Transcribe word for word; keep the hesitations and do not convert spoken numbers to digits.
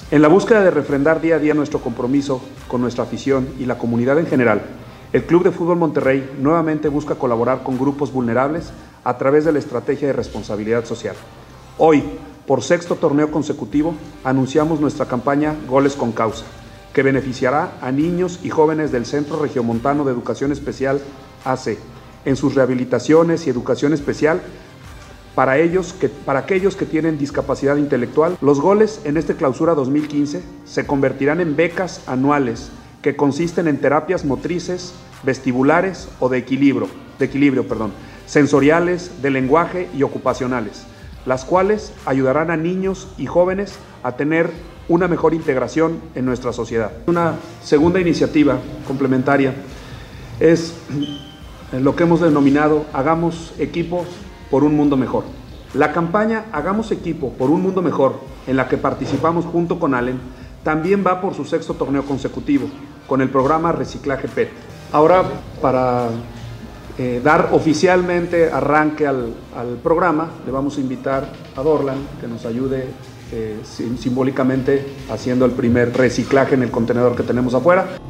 En la búsqueda de refrendar día a día nuestro compromiso con nuestra afición y la comunidad en general, el Club de Fútbol Monterrey nuevamente busca colaborar con grupos vulnerables a través de la estrategia de responsabilidad social. Hoy, por sexto torneo consecutivo, anunciamos nuestra campaña Goles con Causa, que beneficiará a niños y jóvenes del Centro Regiomontano de Educación Especial A C en sus rehabilitaciones y educación especial para, ellos que, para aquellos que tienen discapacidad intelectual. Los goles en este clausura dos mil quince se convertirán en becas anuales que consisten en terapias motrices, vestibulares o de equilibrio, de equilibrio, perdón, sensoriales, de lenguaje y ocupacionales, las cuales ayudarán a niños y jóvenes a tener una mejor integración en nuestra sociedad. Una segunda iniciativa complementaria es lo que hemos denominado Hagamos Equipo por un Mundo Mejor. La campaña Hagamos Equipo por un Mundo Mejor, en la que participamos junto con Allen, también va por su sexto torneo consecutivo, con el programa Reciclaje P E T. Ahora, para eh, dar oficialmente arranque al, al programa, le vamos a invitar a Dorlan que nos ayude eh, simbólicamente haciendo el primer reciclaje en el contenedor que tenemos afuera.